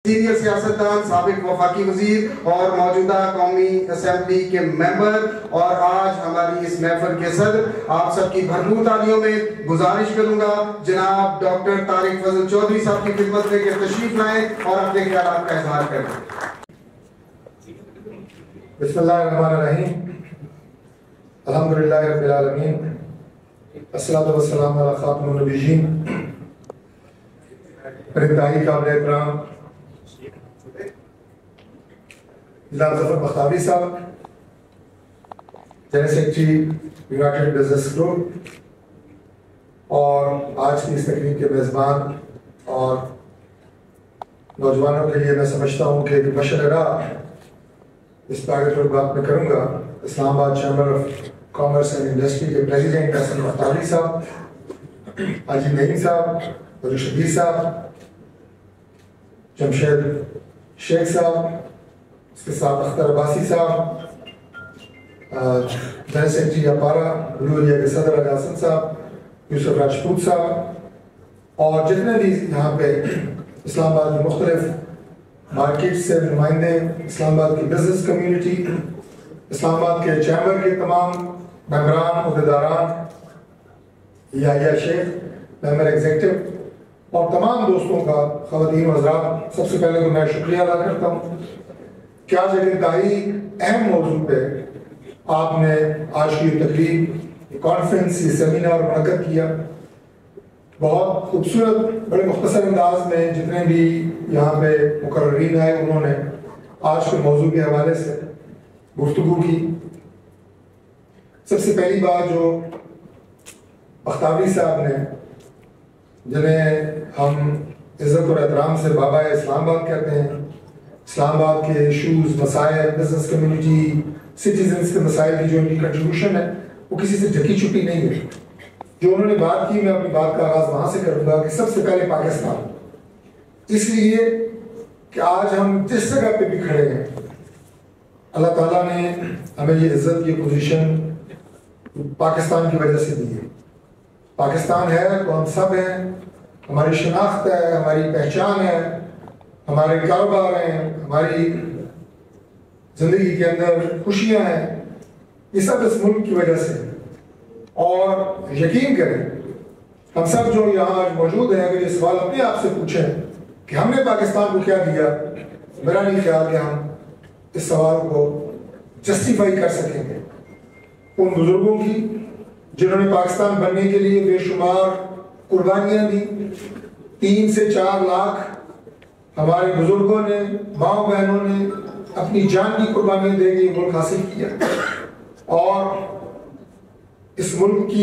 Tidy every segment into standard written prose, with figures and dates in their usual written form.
Senior سیاستدان، سابق وفاقی وزیر اور موجودہ قومی اسمبلی کے ممبر، اور آج ہماری اس محفل کے صدر، آپ سب کی بھرپور تالیوں میں گزارش کروں گا جناب ڈاکٹر طارق فضل چودھری صاحب کی خدمت میں کہ تشریف لائیں اور اپنے خیالات کا اظہار کریں۔ بسم اللہ الرحمن الرحیم، الحمدللہ رب العالمین، الصلاۃ والسلام علی خاتم النبیین، انتہائی قابل احترام جناب ظفر بختیاری صاحب، general secretary united business group, اور آج کی اس تقریب کے میزبان اور نوجوانوں کے لیے میں سمجھتا ہوں کہ ایک مشعل راہ اس پہ آگے تھوڑی بات میں کروں گا۔ Islamabad chamber of commerce and industry کے پریزیڈنٹ حسن بختیاری صاحب، حاجی نعیم صاحب، حضور شبیر صاحب، جمشید شیخ صاحب، اس کے ساتھ اختر عباسی صاحب، جنرل سیکرٹری اپارا بلو ایریا کے صدر علی حسن صاحب، یوسف راجپوت صاحب، اور جتنے بھی یہاں پہ اسلام آباد میں مختلف مارکیٹ سے نمائندے، اسلام آباد کی بزنس کمیونٹی، اسلام آباد کے چیمبر کے تمام ممبران، عہدیداران، یا شیخ ممبر ایگزیکٹو، اور تمام دوستوں کا، خواتین و حضرات، سب سے پہلے تو میں شکریہ ادا کرتا ہوں کہ آج ایک انتہائی اہم موضوع پہ آپ نے آج کی تقریب، کانفرنس، یہ سیمینار منعقد کیا۔ بہت خوبصورت، بڑے مختصر انداز میں جتنے بھی یہاں پہ مقررین آئے انہوں نے آج کے موضوع کے حوالے سے گفتگو کی۔ سب سے پہلی بات جو بختیاری صاحب نے، جنہیں ہم عزت اور احترام سے بابا اسلام آباد کہتے ہیں، اسلام آباد کے ایشوز، مسائل، بزنس کمیونٹی، سٹیزنز کے مسائل کی جو ان کی کنٹریبیوشن ہے وہ کسی سے ڈھکی چھپی نہیں ہے۔ جو انہوں نے بات کی، میں اپنی بات کا آغاز وہاں سے کروں گا کہ سب سے پہلے پاکستان، اس لیے کہ آج ہم جس جگہ پہ بھی کھڑے ہیں، اللہ تعالیٰ نے ہمیں یہ عزت، یہ پوزیشن پاکستان کی وجہ سے دی ہے۔ پاکستان ہے تو ہم سب ہیں، ہماری شناخت ہے، ہماری پہچان ہے، ہمارے کاروبار ہیں، ہماری زندگی کے اندر خوشیاں ہیں، یہ سب اس ملک کی وجہ سے۔ اور یقین کریں، ہم سب جو یہاں آج موجود ہیں، اگر یہ سوال اپنے آپ سے پوچھیں کہ ہم نے پاکستان کو کیا دیا، میرا نہیں خیال کہ ہم اس سوال کو جسٹیفائی کر سکیں گے۔ ان بزرگوں کی جنہوں نے پاکستان بننے کے لیے بے شمار قربانیاں دی، 3 سے 4 لاکھ ہمارے بزرگوں نے، ماں بہنوں نے اپنی جان کی قربانیاں دے کے ملک حاصل کیا، اور اس ملک کی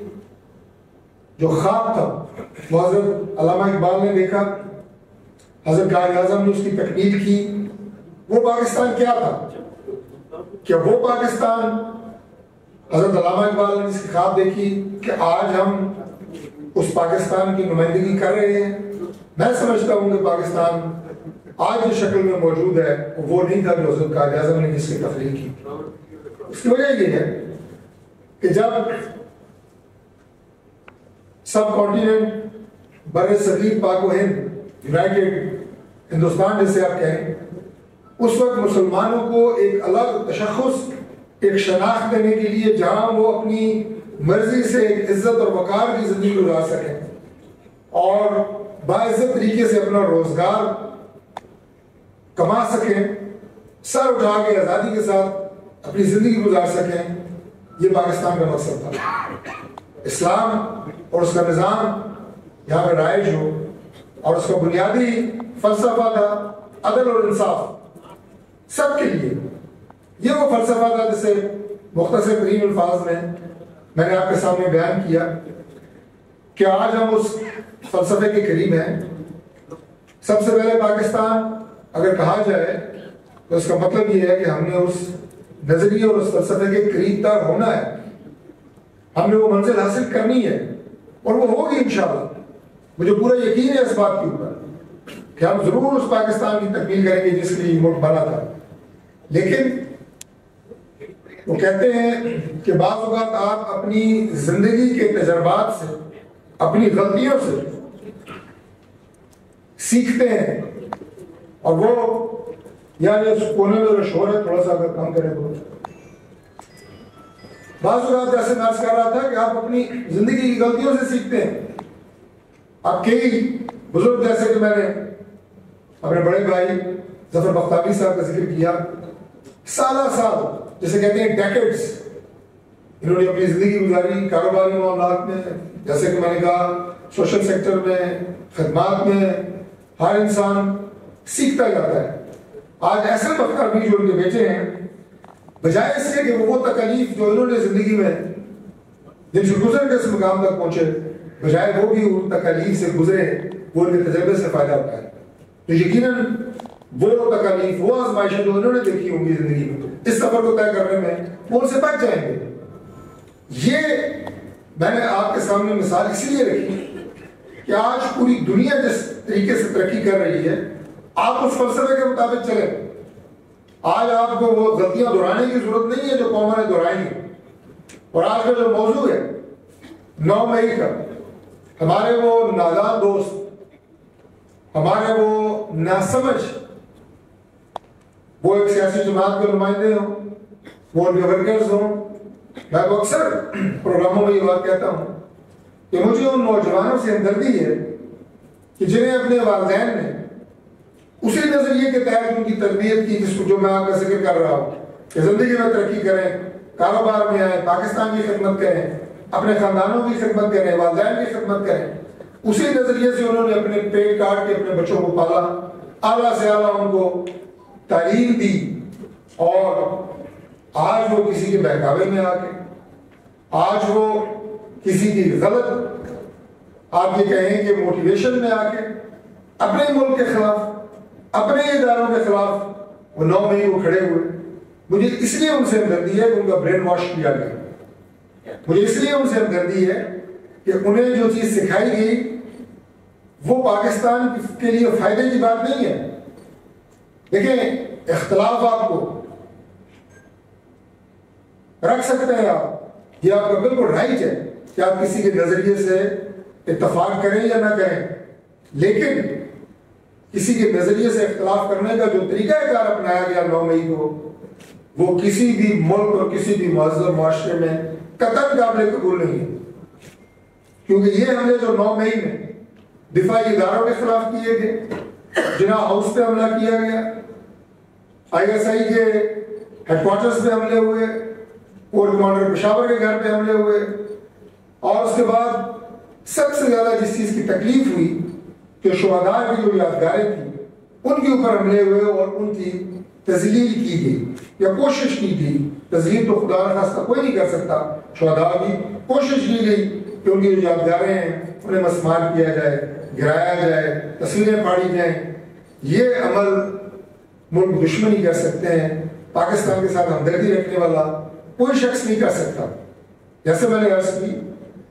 جو خواب تھا وہ حضرت علامہ اقبال نے دیکھا، حضرت قائد اعظم نے اس کی تکمیل کی۔ وہ پاکستان کیا تھا؟ کہ وہ پاکستان حضرت علامہ اقبال نے اس کی خواب دیکھی کہ آج ہم اس پاکستان کی نمائندگی کر رہے ہیں۔ میں سمجھتا ہوں کہ پاکستان آج جو شکل میں موجود ہے وہ نہیں تھا جو حضرت قائد اعظم نے جس کی تخلیق کی۔ اس کی وجہ یہ ہے کہ جب سب کانٹیننٹ، بر صغیر، پاک و ہند، یونائٹڈ ہندوستان جیسے آپ کہیں، اس وقت مسلمانوں کو ایک الگ تشخص، ایک شناخت دینے کے لیے جہاں وہ اپنی مرضی سے ایک عزت اور وقار کی زندگی گزار سکیں اور باعزت طریقے سے اپنا روزگار کما سکیں، سر اٹھا کے آزادی کے ساتھ اپنی زندگی گزار سکیں، یہ پاکستان کا مقصد تھا۔ اسلام اور اس کا نظام یہاں پہ رائج ہو، اور اس کا بنیادی فلسفہ تھا عدل اور انصاف سب کے لیے۔ یہ وہ فلسفہ تھا جسے مختصر ترین الفاظ میں نے آپ کے سامنے بیان کیا کہ آج ہم اس فلسفے کے قریب ہیں۔ سب سے پہلے پاکستان اگر کہا جائے تو اس کا مطلب یہ ہے کہ ہم نے اس نظریے اور اس فلسفے کے قریب تر ہونا ہے، ہم نے وہ منزل حاصل کرنی ہے، اور وہ ہوگی انشاءاللہ۔ مجھے پورا یقین ہے اس بات کے اوپر کہ ہم ضرور اس پاکستان کی تکمیل کریں گے جس کے لیے ملک بنا تھا۔ لیکن وہ کہتے ہیں کہ بعض اوقات آپ اپنی زندگی کے تجربات سے، اپنی غلطیوں سے سیکھتے ہیں اور وہ یعنی اس کونے میں شور ہے تھوڑا سا اگر کام کریں تو بعض اوقات جیسے میں عرض کر رہا تھا کہ آپ اپنی زندگی کی غلطیوں سے سیکھتے ہیں. اب کئی بزرگ جیسے کہ میں نے اپنے بڑے بھائی ظفر بختیاری صاحب کا ذکر کیا, سالہ سال جسے کہتے ہیں ڈیکیڈز انہوں نے اپنی زندگی گزاری کاروباری معاملات میں, جیسے کہ میں نے کہا سوشل سیکٹر میں, خدمات میں. ہر انسان سیکھتا جاتا ہے. آج ایسے بختیار بھی جو ان کے بیٹے ہیں, بجائے اس کے کہ وہ تکالیف جو انہوں نے زندگی میں جن سے گزر کے اس مقام تک پہنچے, بجائے وہ بھی ان تکالیف سے گزرے, وہ ان کے تجربے سے فائدہ اٹھائے. تو یقیناً وہ تکالیف, وہ آزمائشیں جو انہوں نے دیکھی ہوں گی زندگی میں, اس سفر کو طے کرنے میں وہ ان سے بچ جائیں گے. یہ میں نے آپ کے سامنے مثال اس لیے رکھی کہ آج پوری دنیا جس طریقے سے ترقی کر رہی ہے, آپ اس فلسفے کے مطابق چلیں. آج آپ کو وہ غلطیاں دہرانے کی ضرورت نہیں ہے جو قوموں نے دہرائی ہیں. اور آج کا جو موضوع ہے 9 مئی کا, ہمارے وہ نادان دوست, ہمارے وہ ناسمجھ, وہ ایک سیاسی جماعت کے نمائندے ہوں, وہ ان کے ورکرز ہوں. میں تو اکثر پروگراموں میں یہ بات کہتا ہوں کہ مجھے ان نوجوانوں سے ہمدردی ہے کہ جنہیں اپنے والدین نے اسی نظریے کے تحت ان کی تربیت کی جس کو جو میں آپ کا ذکر کر رہا ہوں کہ زندگی میں ترقی کریں, کاروبار میں آئیں, پاکستان کی خدمت کریں, اپنے خاندانوں کی خدمت کریں, والدین کی خدمت کریں. اسی نظریے سے انہوں نے اپنے پیٹ کاٹ کے اپنے بچوں کو پالا, اعلیٰ سے اعلیٰ ان کو تعلیم دی, اور آج وہ کسی کے بہکاوے میں آ کے, آج وہ کسی کی غلط آپ یہ کہیں کہ موٹیویشن میں آ کے اپنے ملک کے خلاف, اپنے اداروں کے خلاف وہ 9 مئی کو کھڑے ہوئے. مجھے اس لیے ان سے ہمدردی ہے کہ ان کا برین واش کیا گیا. مجھے اس لیے ان سے ہمدردی ہے کہ انہیں جو چیز سکھائی گئی وہ پاکستان کے لیے فائدے کی بات نہیں ہے. دیکھیں, اختلاف آپ کو رکھ سکتے ہیں آپ, یہ آپ کا بالکل رائٹ ہے کہ آپ کسی کے نظریے سے اتفاق کریں یا نہ کریں, لیکن کسی کے نظریے سے اختلاف کرنے کا جو طریقہ کار اپنایا گیا 9 مئی کو, وہ کسی بھی ملک اور کسی بھی مہذب معاشرے میں قطعاً قابل قبول نہیں ہے. کیونکہ یہ حملے جو 9 مئی میں دفاعی اداروں کے خلاف کیے گئے, جناح ہاؤس پہ حملہ کیا گیا, ISI کے ہیڈ کوارٹرز پہ حملے ہوئے, کور کمانڈر پشاور کے گھر پہ حملے ہوئے, اور اس کے بعد سب سے زیادہ جس چیز کی تکلیف ہوئی کہ شہداء کی جو یادگاریں تھیں ان کے اوپر حملے ہوئے اور ان کی تذلیل کی گئی یا کوشش کی گئی. تذلیل تو خدا نخواستہ کوئی نہیں کر سکتا, شہداء کی کوشش کی گئی کہ ان کی جو یادگاریں ہیں انہیں مسمار کیا جائے, گرایا جائے, تصویریں پاڑی جائیں. یہ عمل ملک دشمنی کر سکتے ہیں, پاکستان کے ساتھ ہمدردی رکھنے والا کوئی شخص نہیں کر سکتا. جیسے میں نے عرض کی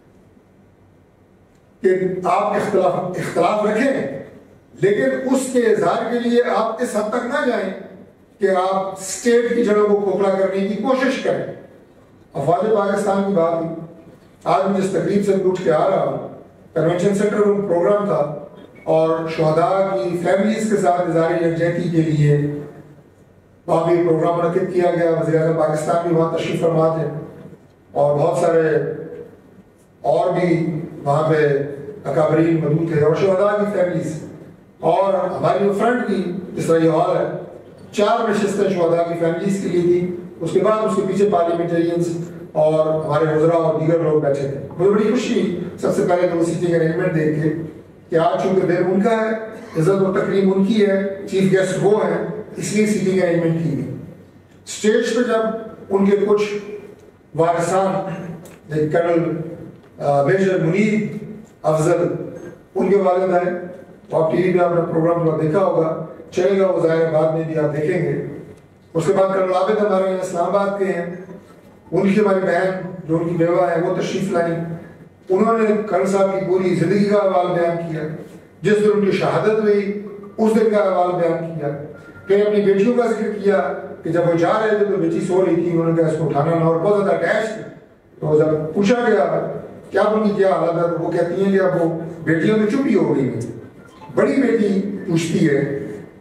کہ آپ اختلاف رکھیں, لیکن اس کے اظہار کے لیے آپ اس حد تک نہ جائیں کہ آپ اسٹیٹ کی جڑوں کو کھوکھلا کرنے کی کوشش کریں. افواج پاکستان کی بات ہوئی, آج میں جس تقریب سے اٹھ کے آ رہا ہوں, کنونشن سینٹر میں پروگرام تھا اور شہداء کی فیملیز کے ساتھ اظہار یکجہتی کے لیے وہاں بھی پروگرام منعقد کیا گیا. وزیر اعظم پاکستان بھی وہاں تشریف فرما تھے اور بہت سارے اور بھی وہاں پہ اکابرین موجود تھے اور شہداء کی فیملیز. اور ہماری جو فرنٹ کی جس طرح یہ ہال ہے 4 نشستیں شہداء کی فیملیز کے لیے تھی. اس کے بعد اس کے پیچھے پارلیمنٹرینز اور ہمارے وزراء اور دیگر لوگ بیٹھے تھے. مجھے بڑی خوشی سب سے پہلے تو سیٹنگ ارینجمنٹ دیکھ کے کہ آج چونکہ دن ان کا ہے, عزت و تکریم ان کی ہے, چیف گیسٹ وہ ہیں, اس لیے سیٹنگ ارینجمنٹ کی گئی. اسٹیج پہ جب ان کے کچھ وارثان کرنل میجر منیر افضل ان کے والد آئے, آپ ٹی وی پہ آپ نے پروگرام تھوڑا دیکھا ہوگا, چلے گا وہ ظاہر بعد میں بھی آپ دیکھیں گے. اس کے بعد کرنل عابد ہمارے یہاں اسلام آباد کے ہیں, ان کی ہماری بہن جو ان کی بیوہ ہے وہ تشریف لائیں. انہوں نے کرنل صاحب کی پوری زندگی کا احوال بیان کیا, جس دن ان کی شہادت ہوئی اس دن کا احوال بیان کیا. پھر اپنی بیٹیوں کا ذکر کیا کہ جب وہ جا رہے تھے تو بیٹی سو رہی تھی, انہوں نے کہا اس کو اٹھانا نہ, اور بہت زیادہ اٹیچ تھی. تو جب پوچھا گیا کیا ان کی کیا حالت ہے تو وہ کہتی ہیں کہ اب وہ بیٹیوں میں چپ ہی ہو گئی ہیں. بڑی بیٹی پوچھتی ہے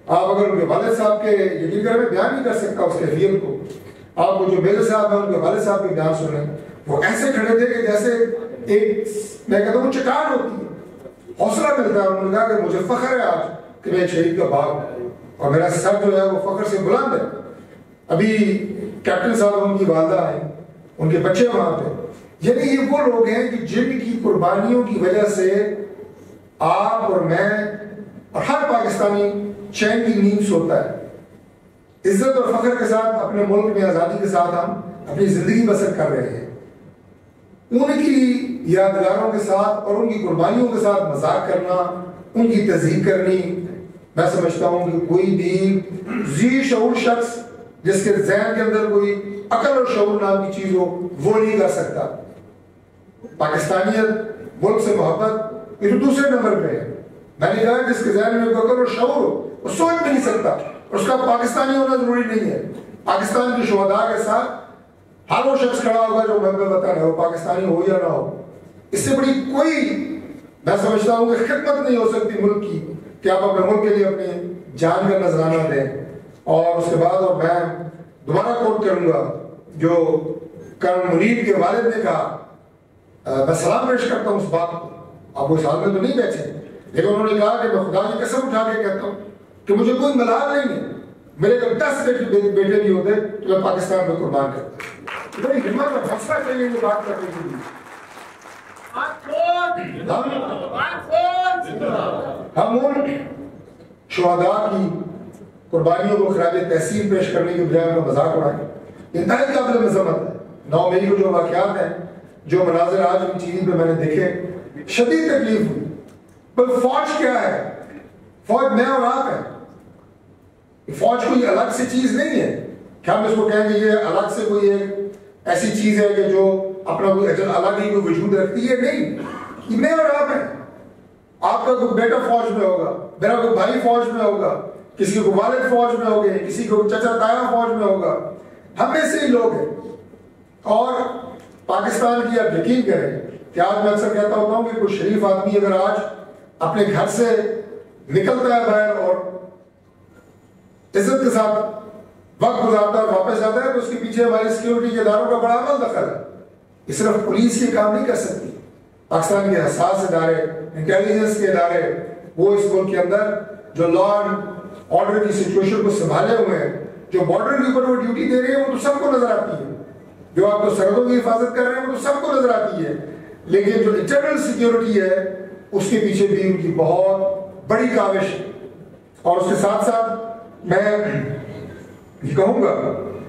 آپ اگر ان کے والد صاحب کے یقین کریں میں بیان نہیں کر سکتا اس کیفیت کو. آپ کو جو میرے صاحب ہیں ان کے والد صاحب کے بیان سنیں, وہ ایسے کھڑے تھے کہ جیسے ایک میں کہتا ہوں چٹان ہوتی ہے, حوصلہ ملتا ہے. انہوں نے کہا کہ مجھے فخر ہے آج کہ میں ایک شہید کا باپ ہوں اور میرا سر جو ہے وہ فخر سے بلند ہے. ابھی کیپٹن صاحب ان کی والدہ ہیں, ان کے بچے وہاں پہ. یعنی یہ وہ لوگ ہیں کہ جن کی قربانیوں کی وجہ سے آپ اور میں اور ہر پاکستانی چین کی نیند سوتا ہے. عزت اور فخر کے ساتھ اپنے ملک میں آزادی کے ساتھ ہم اپنی زندگی بسر کر رہے ہیں. ان کی یادگاروں کے ساتھ اور ان کی قربانیوں کے ساتھ مذاق کرنا, ان کی تذہیب کرنی, میں سمجھتا ہوں کہ کوئی بھی ذی شعور شخص جس کے ذہن کے اندر کوئی عقل اور شعور نام کی چیز ہو وہ نہیں کر سکتا. پاکستانیت, ملک سے محبت, یہ تو دوسرے نمبر پہ ہے. میں نے کہا جس کے ذہن میں عقل اور شعور ہو وہ سوچ بھی نہیں سکتا, اور اس کا پاکستانی ہونا ضروری نہیں ہے. پاکستان کے شہداء کے ساتھ ہر وہ شخص کھڑا ہوگا جو محب وطن ہے, وہ پاکستانی ہو یا نہ ہو. اس سے بڑی کوئی میں سمجھتا ہوں کہ خدمت نہیں ہو سکتی ملک کی کہ آپ اپنے ملک کے لیے اپنی جان کا نذرانہ دیں. اور اس کے بعد اور میں دوبارہ کوٹ کروں گا جو کرن منیب کے والد نے کہا, میں سلام پیش کرتا ہوں اس بات کو. آپ وہ سال میں تو نہیں بیٹھے, لیکن انہوں نے کہا کہ میں خدا کی قسم اٹھا کے کہتا ہوں کہ مجھے کوئی ملال نہیں ہے, میرے کو 10 بیٹے بھی ہوتے تو میں پاکستان میں قربان کرتا. بڑی ہمت اور حوصلہ چاہیے یہ بات کرنے کے لیے. ہم ان شہداء کی قربانیوں کو خراج تحسین پیش کرنے کے بجائے کا مذاق اڑائیں. انتہائی قابل مذمت ہے. 9 مئی کو جو واقعات ہیں, جو مناظر آج ان ٹی وی پہ میں نے دیکھے, شدید تکلیف ہوئی. پر فوج کیا ہے؟ فوج میں اور آپ ہیں. فوج کوئی الگ سے چیز نہیں ہے کہ ہم اس کو کہیں گے یہ الگ سے کوئی ایک ایسی چیز ہے کہ جو اپنا کوئی اجل الگ ہی کوئی وجود رکھتی ہے. نہیں, یہ میں اور آپ ہیں. آپ کا کوئی بیٹا فوج میں ہوگا, میرا کوئی بھائی فوج میں ہوگا, کسی کو والد فوج میں ہوگے, کسی کو چچا تایا فوج میں ہوگا. ہم میں سے ہی لوگ ہیں. اور پاکستان کی آپ یقین کریں کہ آج میں اکثر کہتا ہوتا ہوں کہ کوئی شریف آدمی اگر آج اپنے گھر سے نکلتا ہے باہر اور عزت کے ساتھ وقت گزارتا ہے اور واپس جاتا ہے تو اس کے پیچھے ہماری سیکیورٹی کے اداروں کا بڑا عمل دخل ہے. یہ صرف پولیس یہ کام نہیں کر سکتی. پاکستان کے حساس ادارے, انٹیلیجنس کے ادارے, وہ اس ملک کے اندر جو لا اینڈ آرڈر کی سچویشن کو سنبھالے ہوئے ہیں, جو بارڈر کے اوپر وہ ڈیوٹی دے رہے ہیں, وہ تو سب کو نظر آتی ہے. جو آپ کو سرحدوں کی حفاظت کر رہے ہیں وہ تو سب کو نظر آتی ہے. لیکن جو انٹرنل سیکیورٹی ہے اس کے پیچھے بھی ان کی بہت بڑی کاوش ہے. اور اس کے ساتھ ساتھ میں یہ کہوں گا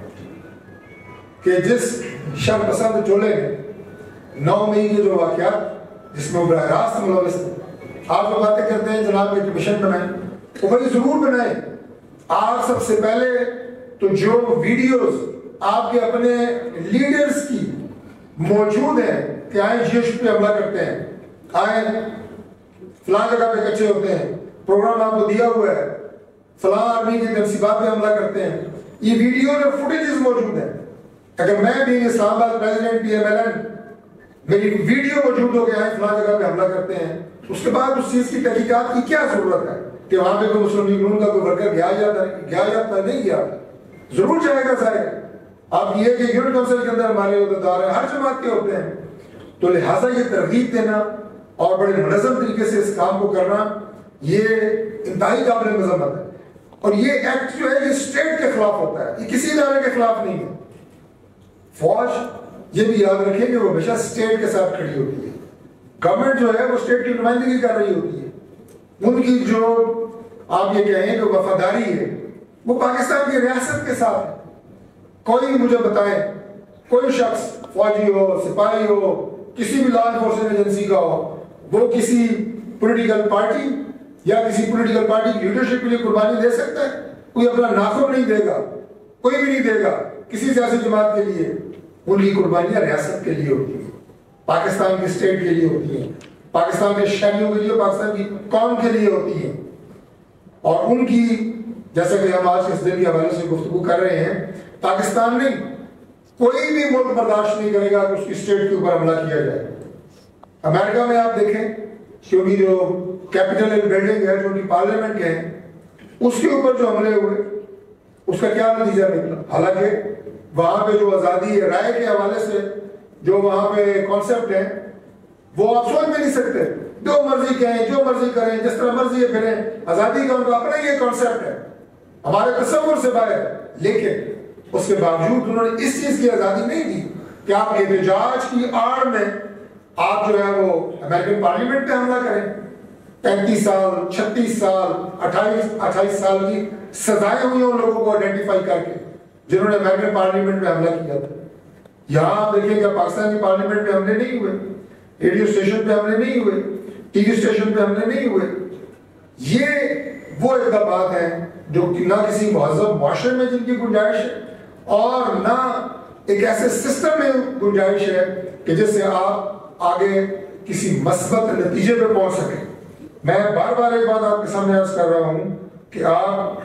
کہ جس شر پسند چولے نے 9 مئی کے جو واقعات جس میں وہ براہ راست ملوث تھے, آپ جو باتیں کرتے ہیں جناب ایک مشن بنائیں, وہ بھائی ضرور بنائیں. آپ سب سے پہلے تو جو ویڈیوز آپ کے اپنے لیڈرز کی موجود ہیں کہ آئیں جیش پہ حملہ کرتے ہیں, آئیں فلاں جگہ پہ کچے ہوتے ہیں, پروگرام آپ کو دیا ہوا ہے, فلاں آرمی کی تنصیبات پہ حملہ کرتے ہیں, یہ ویڈیوز اور فوٹیجز موجود ہیں. اگر میں بھی Islamabad president P M L N میری ویڈیو موجود ہو کے آئیں فلاں جگہ پہ حملہ کرتے ہیں, اس کے بعد اس چیز کی تحقیقات کی کیا ضرورت ہے کہ وہاں پہ کوئی مسلم لیگ نون کا کوئی ورکر گیا یا نہیں گیا؟ ضرور جائے گا ظاہر. آپ یہ کہ یونٹ کونسل کے اندر ہمارے عہدیدار ہیں, ہر جماعت کے ہوتے ہیں, تو لہٰذا یہ ترغیب دینا اور بڑے منظم طریقے سے اس کام کو کرنا یہ انتہائی قابل مذمت ہے. اور یہ ایکٹ جو ہے یہ اسٹیٹ کے خلاف ہوتا ہے, یہ کسی ادارے کے خلاف نہیں ہے. فوج یہ بھی یاد رکھیں کہ وہ ہمیشہ اسٹیٹ کے ساتھ کھڑی ہوتی ہے. گورنمنٹ جو ہے وہ اسٹیٹ کی نمائندگی کر رہی ہوتی ہے. ان کی جو آپ یہ کہیں کہ وفاداری ہے وہ پاکستان کی ریاست کے ساتھ ہے. کوئی مجھے بتائیں, کوئی شخص فوجی ہو, سپاہی ہو, کسی بھی لا انفورسمنٹ ایجنسی کا ہو, وہ کسی پولیٹیکل پارٹی یا کسی پولیٹیکل پارٹی کی لیڈرشپ کے لیے قربانی دے سکتا ہے؟ کوئی اپنا ناخن نہیں دے گا, کوئی بھی نہیں دے گا کسی سیاسی جماعت کے لیے. ان کی قربانیاں ریاست کے لیے ہوتی ہیں, پاکستان کی اسٹیٹ کے لیے ہوتی ہیں, پاکستان کے شہریوں کے لیے, پاکستان کی قوم کے لیے ہوتی ہیں. اور ان کی جیسا کہ ہم آج اس دن کے حوالے سے گفتگو کر رہے ہیں, پاکستان نہیں کوئی بھی ملک برداشت نہیں کرے گا کہ اس کی اسٹیٹ کے اوپر حملہ کیا جائے. امریکہ میں آپ دیکھیں کہ ان کی جو کیپٹل بلڈنگ ہے, جو ان کی پارلیمنٹ ہے, اس کے اوپر جو حملے ہوئے اس کا کیا نتیجہ نکلا؟ حالانکہ وہاں پہ جو آزادی رائے کے حوالے سے جو وہاں پہ کانسیپٹ ہے وہ آپ سوچ میں نہیں سکتے. جو مرضی کہیں، جو مرضی کریں، جس طرح مرضی پھریں، آزادی کا ان کا اپنا یہ کانسیپٹ ہے، ہمارے تصور سے باہر ہے. لیکن اس کے باوجود انہوں نے اس چیز کی آزادی نہیں دی کہ آپ احتجاج کی آڑ میں آپ جو ہے وہ امریکن پارلیمنٹ پہ حملہ کریں. 35 سال، 36 سال، 28 سال کی سزائیں ہوئی ہیں ان لوگوں کو آئیڈینٹیفائی کر کے جنہوں نے امریکن پارلیمنٹ میں حملہ کیا تھا. یہاں آپ دیکھیں کہ پاکستان کی پارلیمنٹ پہ حملے نہیں ہوئے، ریڈیو اسٹیشن پہ حملے نہیں ہوئے، ٹی وی اسٹیشن پہ حملے نہیں ہوئے. یہ وہ اقدامات ہیں جو نہ کسی مہذب معاشرے میں جن کی گنجائش ہے اور نہ ایک ایسے سسٹم میں گنجائش ہے کہ جس سے آپ آگے کسی مثبت نتیجے پہ پہنچ سکیں. میں بار بار ایک بات آپ کے سامنے عرض کر رہا ہوں کہ آپ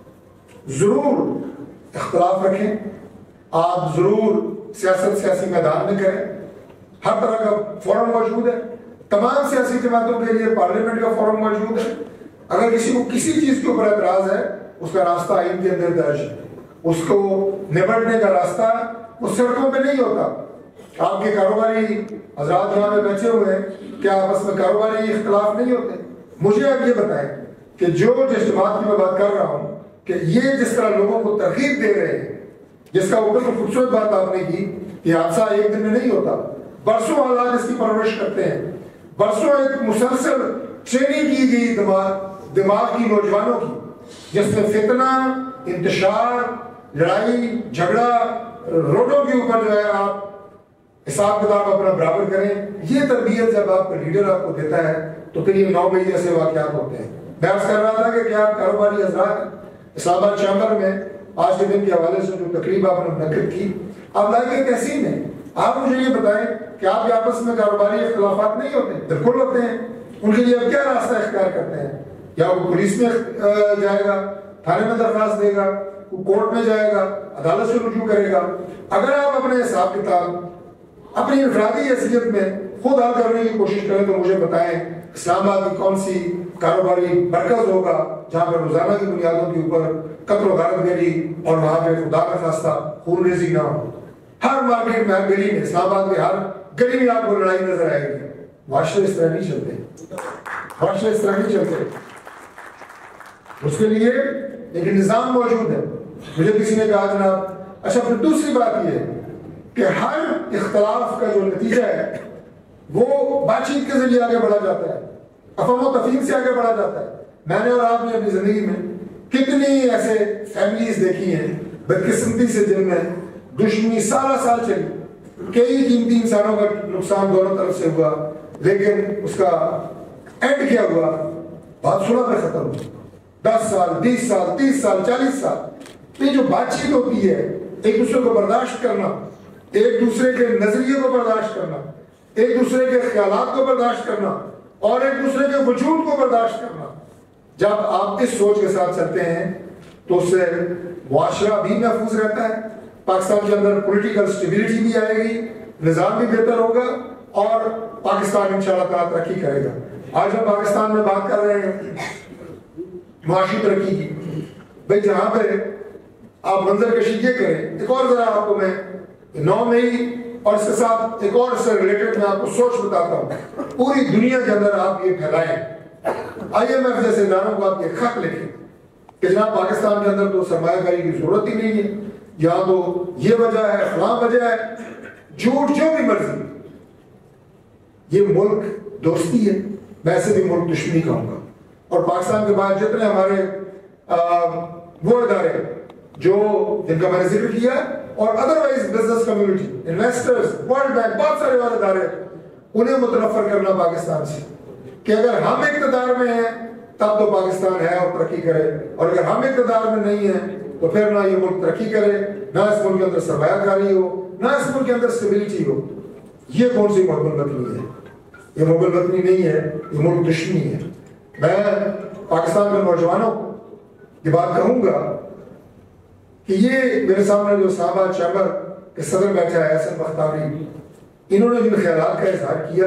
ضرور اختلاف رکھیں، آپ ضرور سیاسی میدان میں کریں. ہر طرح کا فورم موجود ہے، تمام سیاسی جماعتوں کے لیے پارلیمنٹ کا فورم موجود ہے. اگر کسی کو کسی چیز کے اوپر اعتراض ہے اس کا راستہ آئین کے اندر درج ہے، اس کو نبٹنے کا راستہ وہ سڑکوں پہ نہیں ہوتا. آپ کے کاروباری حضرات یہاں پہ بیٹھے ہوئے ہیں، کیا آپس میں کاروباری اختلاف نہیں ہوتے؟ مجھے آپ یہ بتائیں کہ جس جماعت کی میں بات کر رہا ہوں کہ یہ جس طرح لوگوں کو ترغیب دے رہے ہیں، جس کا اوپر تو خوبصورت بات آپ نے کی کہ حادثہ ایک دن میں نہیں ہوتا، برسوں حالات اس کی پرورش کرتے ہیں، برسوں ایک مسلسل ٹریننگ کی گئی دماغ کی نوجوانوں کی، جس میں فتنہ، انتشار، لڑائی جھگڑا، روڈوں کے اوپر جو ہے آپ حساب کتاب اپنا برابر کریں. یہ تربیت جب آپ کا لیڈر آپ کو دیتا ہے تو پھر یہ 9 مئی جیسے واقعات ہوتے ہیں. میں عرض کر رہا تھا کہ کیا کاروباری حضرات اسلام آباد چیمبر میں آج کے دن کے حوالے سے جو تقریب آپ نے منعقد کی، آپ لائق ایک تحسین ہے. آپ مجھے یہ بتائیں کہ آپ کے آپس میں کاروباری اختلافات نہیں ہوتے؟ بالکل ہوتے ہیں. ان کے لیے آپ کیا راستہ اختیار کرتے ہیں؟ یا وہ پولیس میں جائے گا، تھانے میں درخواست دے گا، وہ کورٹ میں جائے گا، عدالت سے رجوع کرے گا. اگر آپ اپنے حساب کتاب اپنی انفرادی حیثیت میں خود حل کرنے کی کوشش کریں تو مجھے بتائیں اسلام آباد کی کون سی کاروباری مرکز ہوگا جہاں پر روزانہ کی بنیادوں کے اوپر قتل و غارت گری اور وہاں پہ خدا کا خواستہ خون ریزی نہ ہو. ہر مارکیٹ میں، ہر گلی میں، اسلام آباد کے ہر گلی میں آپ کو لڑائی نظر آئے گی. معاشرے اس طرح نہیں چلتے، معاشرے اس طرح نہیں چلتے. اس کے لیے ایک نظام موجود ہے. مجھے کسی نے کہا جناب اچھا پھر دوسری بات یہ ہے کہ ہر اختلاف کا جو نتیجہ ہے وہ بات چیت کے ذریعے آگے بڑھا جاتا ہے، افہام و تفہیم سے آگے بڑھا جاتا ہے. میں نے اور آپ نے اپنی زندگی میں کتنی ایسے فیملیز دیکھی ہیں بدقسمتی سے جن میں دشمنی سالہ سال چلی، کئی قیمتی انسانوں کا نقصان دونوں طرف سے ہوا، لیکن اس کا اینڈ کیا ہوا؟ بات صلح پہ ختم ہوئی. 10 سال، 20 سال، 30 سال، 40 سال یہ جو بات چیت ہوتی ہے، ایک دوسرے کو برداشت کرنا، ایک دوسرے کے نظریے کو برداشت کرنا، ایک دوسرے کے خیالات کو برداشت کرنا اور ایک دوسرے کے وجود کو برداشت کرنا، جب آپ اس سوچ کے ساتھ چلتے ہیں تو اس سے معاشرہ بھی محفوظ رہتا ہے، پاکستان کے اندر پولیٹیکل سٹیبلٹی بھی آئے گی، نظام بھی بہتر ہوگا اور پاکستان انشاءاللہ تعالیٰ ترقی کرے گا. آج ہم پاکستان میں بات کر رہے ہیں معاشی ترقی کی. بھئی جہاں پہ آپ منظر کشی یہ کریں، ایک اور ذرا آپ کو میں 9 مئی اور اس کے ساتھ ایک اور سے ریلیٹڈ میں آپ کو سوچ بتاتا ہوں. پوری دنیا کے اندر آپ یہ پھیلائیں، IMF جیسے اداروں کو آپ یہ خط لکھیں کہ جناب پاکستان کے اندر تو سرمایہ کاری کی ضرورت ہی نہیں ہے، یہاں تو یہ وجہ ہے، فلاں وجہ ہے، جھوٹ جو بھی مرضی. یہ ملک دوستی ہے، میں ایسے بھی ملک دشمنی کہوں گا. اور پاکستان کے بعد جتنے ہمارے وہ ادارے جو جن کا میں نے ذکر کیا اور otherwise business community, investors, world bank, بہت سارے اور ادارے، انہیں متنفر کرنا پاکستان سے کہ اگر ہم اقتدار میں ہیں تب تو پاکستان ہے اور ترقی کرے، اور اگر ہم اقتدار میں نہیں ہیں تو پھر نہ یہ ملک ترقی کرے، نہ اس ملک کے اندر سرمایہ کاری ہو، نہ اس ملک کے اندر اسٹیبلٹی ہو. یہ کون سی محبت وطنی ہے؟ یہ محبت وطنی نہیں ہے، یہ ملک دشمنی ہے. میں پاکستان کے نوجوانوں کو یہ بات کہوں گا کہ یہ میرے سامنے جو اسلام آباد چیمبر کے صدر بیٹھا ہے احسن بختیاری، انہوں نے جن خیالات کا اظہار کیا،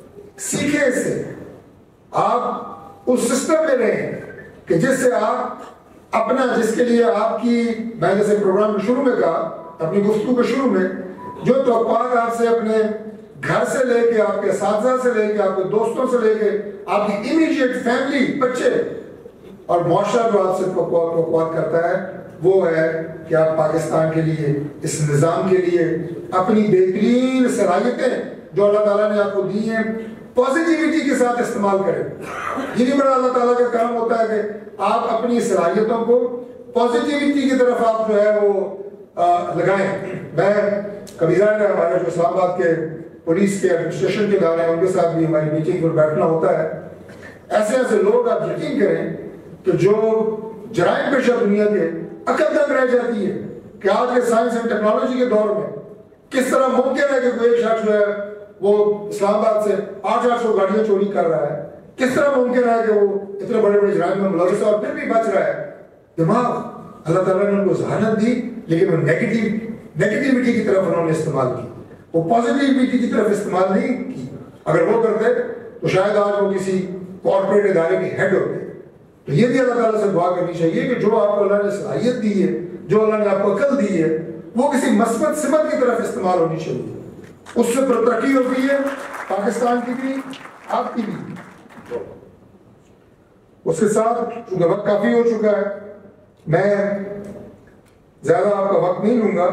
سیکھیں اس سے. آپ اس سسٹم میں رہیں کہ جس سے آپ اپنا جس کے لیے آپ کی میں جیسے پروگرام کے شروع میں کہا اپنی گفتگو کے شروع میں جو توقعات آپ سے اپنے گھر سے لے کے آپ کے اساتذہ سے لے کے آپ کے دوستوں سے لے کے آپ کی امیڈیٹ فیملی بچے اور معاشرہ جو آپ سے توقعات کرتا ہے وہ ہے کہ آپ پاکستان کے لیے اس نظام کے لیے اپنی بہترین صلاحیتیں جو اللہ تعالیٰ نے آپ کو دی ہیں پازیٹیوٹی کے ساتھ استعمال کریں. یہ نہیں بڑا اللہ تعالیٰ کا کام ہوتا ہے کہ آپ اپنی صلاحیتوں کو پازیٹیوٹی کی طرف آپ جو ہے وہ لگائیں. میں کبھی ظاہر ہے ہمارے جو اسلام آباد کے پولیس کے ایڈمنسٹریشن کے ادارے ہیں ان کے ساتھ بھی ہماری میٹنگ پر بیٹھنا ہوتا ہے. ایسے ایسے لوگ آپ یقین کریں کہ جو جرائم پیشہ دنیا کے عقل تک رہ جاتی ہے کہ آج کے سائنس اینڈ ٹیکنالوجی کے دور میں کس طرح ممکن ہے کہ کوئی ایک شخص جو ہے وہ اسلام آباد سے 800 گاڑیاں چوری کر رہا ہے, کس طرح ممکن ہے کہ وہ اتنے بڑے بڑے جرائم میں ملوث ہے اور پھر بھی بچ رہا ہے. دماغ اللہ تعالیٰ نے ان کو ذہانت دی لیکن وہ نیگیٹیوٹی کی طرف انہوں نے استعمال کی, وہ پازیٹیوٹی کی طرف استعمال نہیں کی. اگر وہ کرتے تو شاید آج وہ کسی کارپوریٹ ادارے کے ہیڈ ہوتے. تو یہ بھی اللہ تعالیٰ سے دعا کرنی چاہیے کہ جو آپ کو اللہ نے صلاحیت دی ہے, جو اللہ نے آپ کو عقل دی ہے, وہ کسی مثبت سمت کی طرف استعمال ہونی چاہیے. اس سے ترقی ہوتی ہے پاکستان کی بھی آپ کی بھی. اس کے ساتھ چونکہ وقت کافی ہو چکا ہے میں زیادہ آپ کا وقت نہیں لوں گا.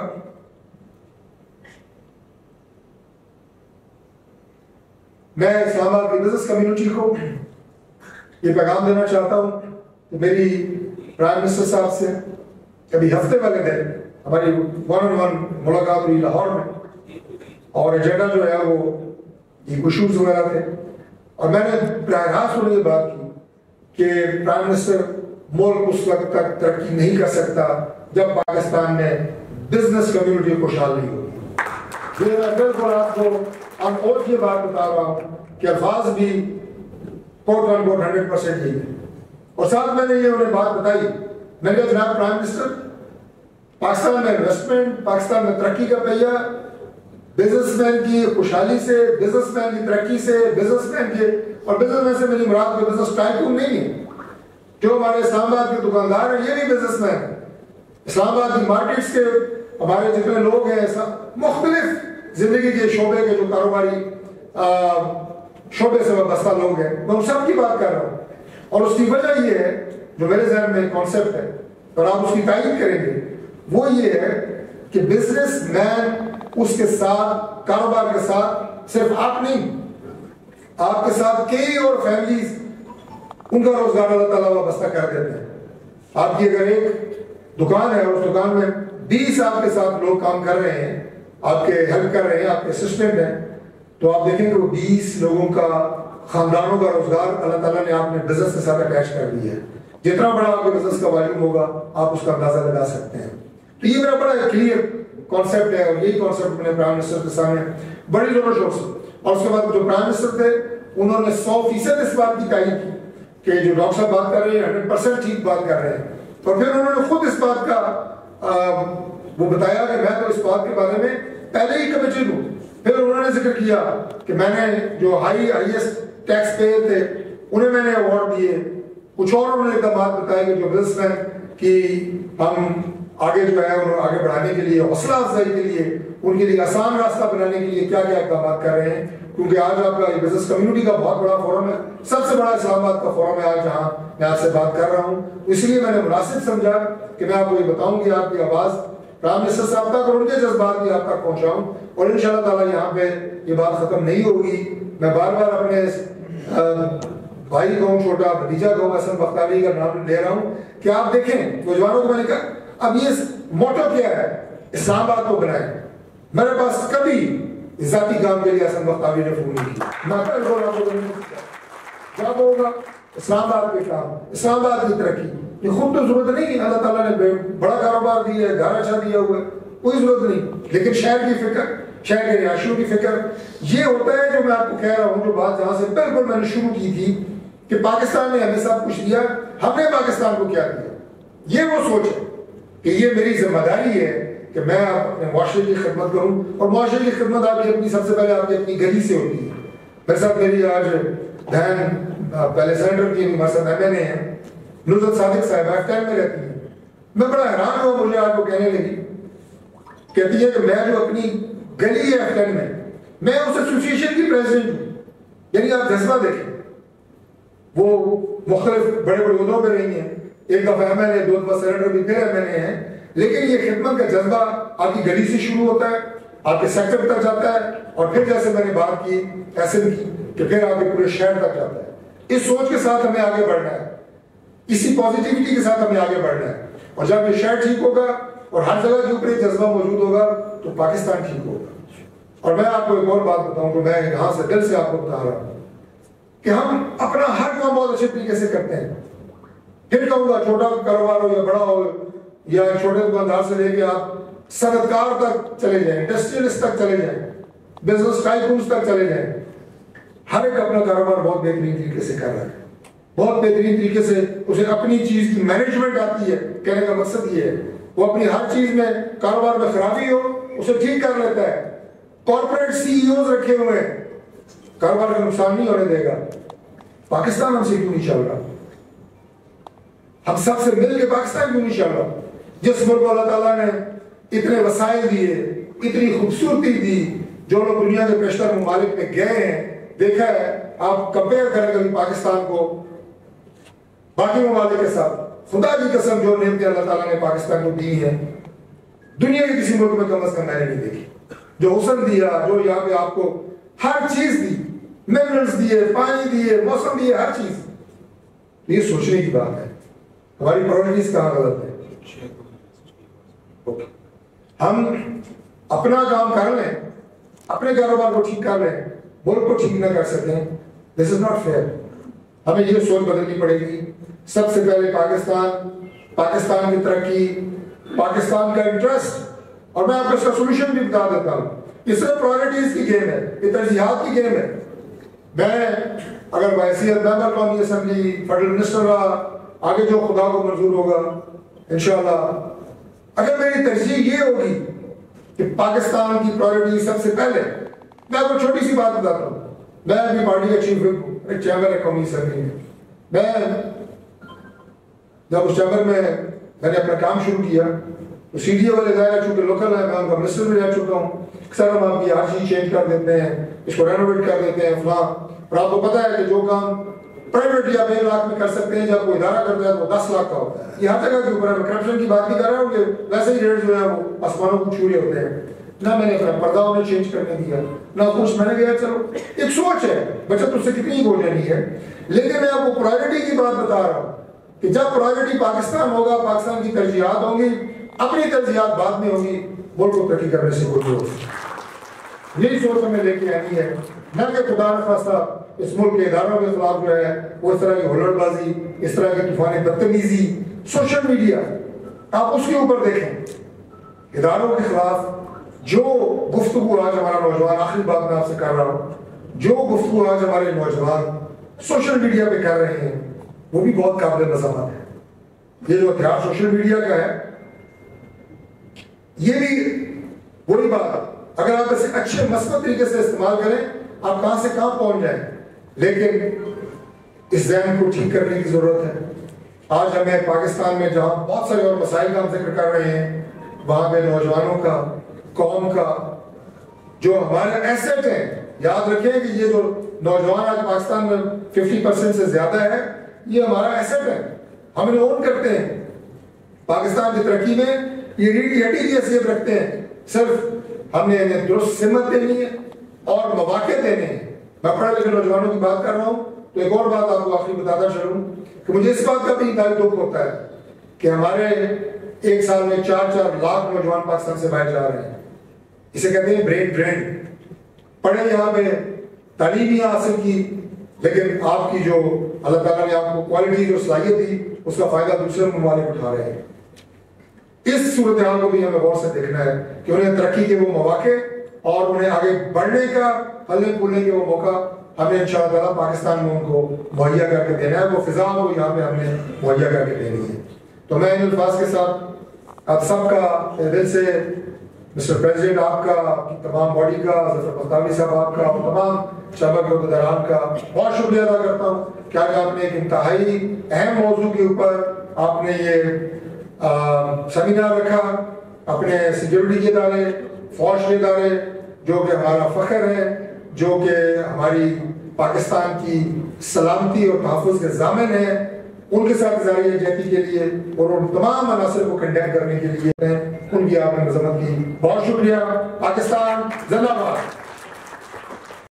میں اسلام آباد کی بزنس کمیونٹی کو یہ پیغام دینا چاہتا ہوں کہ میری پرائم منسٹر صاحب سے کبھی ہفتے والے دن ہماری 1-on-1 ملاقات ہوئی لاہور میں اور ایجنڈا جو ہے وہ یہ ایشوز وغیرہ تھے اور میں نے براہ راست انہیں یہ بات کی کہ پرائم منسٹر ملک اس وقت تک ترقی نہیں کر سکتا جب پاکستان میں بزنس کمیونٹی خوشحال نہیں ہوگی. یہ میں بالکل آپ کو آن اوتھ یہ بات بتا رہا ہوں کہ الفاظ بھی کوٹ 100% یہی ہے. اور ساتھ میں نے یہ انہیں بات بتائی, میں نے کہا جناب پرائم منسٹر پاکستان میں انویسٹمنٹ, پاکستان میں ترقی کا پہیہ بزنس مین کی خوشحالی سے, بزنس مین کی ترقی سے, بزنس مین کے اور بزنس مین سے میری مراد کے بزنس ٹائکون نہیں ہے. جو ہمارے اسلام آباد کے دکاندار ہیں یہ بھی بزنس مین ہیں. اسلام آباد کی مارکیٹس کے ہمارے جتنے لوگ ہیں مختلف زندگی کے شعبے کے جو کاروباری شعبے سے وابستہ لوگ ہیں میں ان سب کی بات کر رہا ہوں. اور اس کی وجہ یہ ہے جو میرے ذہن میں کانسیپٹ ہے اور آپ اس کی تائید کریں گے وہ یہ ہے کہ بزنس مین اس کے ساتھ کاروبار کے ساتھ صرف آپ نہیں, آپ کے ساتھ کئی اور فیملیز ان کا روزگار اللہ تعالیٰ وابستہ کر دیتے ہیں. آپ کی اگر ایک دکان ہے اور اس دکان میں 20 آپ کے ساتھ لوگ کام کر رہے ہیں, آپ کے ہیلپ کر رہے ہیں, آپ کے اسسٹنٹ ہیں, تو آپ دیکھیں کہ وہ 20 لوگوں کا خاندانوں کا روزگار اللہ تعالیٰ نے آپ نے بزنس کے ساتھ اٹیچ کر دیا ہے. جتنا بڑا آپ کے بزنس کا والیوم ہوگا آپ اس کا اندازہ لگا سکتے ہیں. تو یہ میرا بڑا کلیئر کانسیپٹ ہے اور یہی کانسیپٹ میں نے پرائم منسٹر کے سامنے بڑی زور شور سے, اور اس کے بعد جو پرائم منسٹر تھے انہوں نے 100% اس بات کی تائید کی کہ جو ڈاکٹر صاحب بات کر رہے ہیں 100% ٹھیک بات کر رہے ہیں. اور پھر انہوں نے خود اس بات کا وہ بتایا کہ میں تو اس بات کے بارے میں پہلے ہی کمیٹڈ ہوں. پھر انہوں نے ذکر کیا کہ میں نے جو ہائیسٹ ٹیکس پے تھے انہیں میں نے ایوارڈ دیے. کچھ اور انہوں نے اقدامات بتائے کہ جو بزنس مین کی ہم آگے جو ہے انہوں آگے بڑھانے کے لیے, حوصلہ افزائی کے لیے, ان کے لیے آسان راستہ بنانے کے لیے کیا کیا اقدامات کر رہے ہیں. کیونکہ آج آپ کا یہ بزنس کمیونٹی کا بہت بڑا فورم ہے, سب سے بڑا اسلام آباد کا فورم ہے آج جہاں میں آپ سے بات کر رہا ہوں. اس لیے میں نے مناسب سمجھا کہ میں آپ کو یہ بتاؤں کہ آپ کی آواز پرائم منسٹر صاحب تک اور ان کے جذبات بھی آپ تک پہنچاؤں. اور ان شاء اللہ تعالیٰ یہاں پہ یہ بات ختم نہیں ہوگی. میں بار بار اپنے بھائی کہوں, چھوٹا بھتیجا کہوں, حسن بختیاری کا نام لے رہا ہوں کہ آپ دیکھیں نوجوانوں کو. میں نے کہا اب یہ موٹو کیا ہے, اسلام آباد کو بنائیں. میرے پاس کبھی ذاتی کام کے لیے حسن بختیاری نے فون نہیں کیا. جب ہوگا اسلام آباد کے کام, اسلام آباد کی ترقی, یہ خود تو ضرورت نہیں ہے, اللہ تعالیٰ نے بڑا کاروبار دیا ہے, گھر اچھا دیا ہوا ہے, کوئی ضرورت نہیں. لیکن شہر کی فکر, شہر کے رہائشیوں کی فکر, یہ ہوتا ہے جو میں آپ کو کہہ رہا ہوں. جو بات جہاں سے بالکل میں نے شروع کی تھی کہ پاکستان نے ہمیں سب کچھ دیا, ہم نے پاکستان کو کیا دیا. یہ وہ سوچ ہے کہ یہ میری ذمہ داری ہے کہ میں اپنے معاشرے کی خدمت کروں. اور معاشرے کی خدمت آپ کی اپنی سب سے پہلے آپ کی اپنی گلی سے ہوتی ہے. میرے ساتھ میری آج بہن پہلے سینیٹر کی, ہمارے ساتھ ایم این اے ہیں, نصرت صادق صاحب F10 میں رہتی ہیں. میں بڑا حیران ہوا, مجھے آپ کو کہنے لگی, کہتی ہے کہ میں جو اپنی گلی ہے F10 میں اس ایسوسیشن کی پریزیڈنٹ ہوں. یعنی آپ جذبہ دیکھیں, وہ مختلف بڑے بڑے عہدوں پہ رہی ہیں, ایک دفعہ MLA, 2 دفعہ سینیٹر بھی, پھر MLA ہیں, لیکن یہ خدمت کا جذبہ آپ کی گلی سے شروع ہوتا ہے, آپ کے سیکٹر تک جاتا ہے, اور پھر جیسے میں نے بات کی ایسن کی کہ پھر آپ کے پورے شہر تک جاتا ہے. اس سوچ کے ساتھ ہمیں آگے بڑھنا ہے, اسی پازیٹیوٹی کے ساتھ ہمیں آگے بڑھنا ہے, اور جب یہ شہر ٹھیک ہوگا اور ہر جگہ کے اوپر یہ جذبہ موجود ہوگا تو پاکستان ٹھیک ہوگا. اور میں آپ کو ایک اور بات بتاؤں کہ میں یہاں سے دل سے آپ کو بتا رہا ہوں کہ ہم اپنا ہر کام بہت اچھے طریقے سے کرتے ہیں. پھر کہوں گا چھوٹا کاروبار ہو یا بڑا ہو, یا چھوٹے دکاندار سے لے کے آپ صنعت کار تک چلے جائیں, انڈسٹریلسٹ تک چلے جائیں, بزنس ٹائکونز تک چلے جائیں, ہر ایک اپنا کاروبار بہت بہترین طریقے سے کر رہا ہے, بہت بہترین طریقے سے اسے اپنی چیز کی مینجمنٹ آتی ہے. کہنے کا مقصد یہ ہے وہ اپنی ہر چیز میں, کاروبار میں خرابی ہو اسے ٹھیک کر لیتا ہے. کارپوریٹ CEOs رکھے ہوئے ہیں, کاروبار کا نقصان نہیں ہونے دے گا. پاکستان ہم سے کیوں نہیں چل رہا؟ ہم سب سے مل کے پاکستان کیوں نہیں چل رہا؟ جس ملک کو اللہ تعالیٰ نے اتنے وسائل دیے, اتنی خوبصورتی دی, جو لوگ دنیا کے بیشتر ممالک میں گئے ہیں, دیکھا ہے, آپ کمپیئر کریں کبھی پاکستان کو باقی ممالک کے ساتھ, خدا کی قسم جو نعمتیں اللہ تعالیٰ نے پاکستان کو دی ہیں دنیا کے کسی ملک میں کم از کم میں نے نہیں دیکھی. جو حسن دیا, جو یہاں پہ آپ کو ہر چیز دی, منرلز دیے, پانی دیے, موسم دیے, ہر چیز. یہ سوچنے کی بات ہے ہماری پرائورٹیز کہاں غلط ہے. ہم اپنا کام کر لیں, اپنے کاروبار کو ٹھیک کر لیں, ملک کو ٹھیک نہ کر سکیں, دس از ناٹ فیئر. ہمیں یہ سوچ بدلنی پڑے گی. سب سے پہلے پاکستان کی ترقی, پاکستان کا انٹرسٹ, اور میں آپ کو اس کا سولوشن بھی بتا دیتا ہوں. یہ صرف پرائورٹیز کی گیم ہے, یہ ترجیحات کی گیم ہے. میں اگر بحیثیت ممبر قومی اسمبلی, فیڈرل منسٹر رہا, آگے جو خدا کو منظور ہوگا انشاءاللہ, اگر میری ترجیح یہ ہوگی کہ پاکستان کی پرائورٹی سب سے پہلے, میں آپ کو چھوٹی سی بات بتاتا ہوں. میں اپنی پارٹی کا چیف وپ ہوں, ایک چیمبر ہے قومی اسمبلی میں. میں جب اس چیمبر میں نے اپنا کام شروع کیا تو CDA والے ظاہر چونکہ لوکل ہے, میں ان کا منسٹر بھی رہ چکا ہوں, سر ہم آپ کی ہر چیز چینج کر دیتے ہیں, اس کو رینوویٹ کر دیتے ہیں فلاں. اور آپ کو پتا ہے کہ جو کام پرائیویٹ آپ 1 لاکھ میں کر سکتے ہیں, جب کوئی ادارہ کرتا ہے تو 10 لاکھ کا ہوتا ہے. یہ ہر جگہ کے اوپر ہے. میں کرپشن کی بات نہیں کر رہا ہوں کہ ویسے ہی ریٹ جو ہے وہ آسمانوں کو چھو رہے ہوتے ہیں. نہ میں نے اپنا پردہ انہیں چینج کرنے دیا, نہ کچھ. میں نے کہا چلو ایک سوچ ہے, بچت اس سے کتنی ہو جانی ہے, لیکن میں آپ کو پرائیورٹی کی بات بتا رہا ہوں کہ جب پرائیورٹی پاکستان ہوگا, پاکستان کی ترجیحات ہوں گی, اپنی ترجیحات بعد میں ہوگی, ملک کو ترقی کرنے سے کوئی ہوگی. یہی سوچ ہمیں لے کے آنی ہے, نہ کہ خدا نخواستہ اس ملک کے اداروں کے خلاف جو ہے وہ اس طرح کی ہلڑ بازی, اس طرح کی طوفان بدتمیزی, سوشل میڈیا, آپ اس کے اوپر دیکھیں. اداروں کے خلاف جو گفتگو آج ہمارا نوجوان, آخری بات میں آپ سے کر رہا ہوں, جو گفتگو آج ہمارے نوجوان سوشل میڈیا پہ کر رہے ہیں وہ بھی بہت قابل مذمت ہے. یہ جو ہتھیار سوشل میڈیا کا ہے, یہ بھی وہی بات, اگر آپ اسے اچھے مثبت طریقے سے استعمال کریں آپ کہاں سے کہاں پہنچ جائیں, لیکن اس ذہن کو ٹھیک کرنے کی ضرورت ہے. آج ہمیں پاکستان میں جہاں بہت سارے اور مسائل کا ہم ذکر کر رہے ہیں, وہاں پہ نوجوانوں کا, قوم کا جو ہمارے ایسٹ ہیں, یاد رکھیں کہ یہ جو نوجوان آج پاکستان میں 50% سے زیادہ ہے, یہ ہمارا ایسٹ ہے, ہم انہیں اون کرتے ہیں. پاکستان کی ترقی میں یہ ریڑھی ہڈی کی حیثیت رکھتے ہیں, صرف ہم نے انہیں درست سمت دینی ہے اور مواقع دینے ہیں. میں پڑھے لکھے نوجوانوں کی بات کر رہا ہوں تو ایک اور بات آپ کو آخری بتاتا چلوں کہ مجھے اس بات کا بھی انتہائی دکھ ہوتا ہے کہ ہمارے ایک سال میں 4 لاکھ نوجوان پاکستان سے باہر جا رہے ہیں. اسے کہتے ہیں برین ڈرین. پڑھے یہاں پہ, تعلیم یہاں حاصل کی, لیکن آپ کی جو اللہ تعالیٰ نے آپ کو کوالٹی جو صلاحیت دی اس کا فائدہ دوسرے ممالک اٹھا رہے ہیں. اس صورتحال کو بھی ہمیں غور سے دیکھنا ہے کہ انہیں ترقی کے وہ مواقع اور انہیں آگے بڑھنے کا, پھلنے پھولنے کے وہ موقع ہمیں انشاءاللہ پاکستان میں ان کو مہیا کر کے دینا ہے. وہ فضا وہ یہاں پہ ہم نے مہیا کر کے دینی ہے. تو میں ان الفاظ کے ساتھ آپ سب کا دل سے, مسٹر پریزیڈنٹ آپ کا, آپ کی تمام باڈی کا, ظفر پختاوی صاحب آپ کا, تمام شعبہ کے عہدیداران کا بہت شکریہ ادا کرتا ہوں کہ آج آپ نے ایک انتہائی اہم موضوع کے اوپر آپ نے یہ سیمینار رکھا اپنے سیکیورٹی کے ادارے، فوج کے ادارے جو کہ ہمارا فخر ہے، جو کہ ہماری پاکستان کی سلامتی اور تحفظ کے ضامن ہیں، ان کے ساتھ اظہار یکجہتی کے لیے اور ان تمام عناصر کو کنڈیم کرنے کے لیے ان کی آپ نے مذمت کی. بہت شکریہ. پاکستان زندہ باد.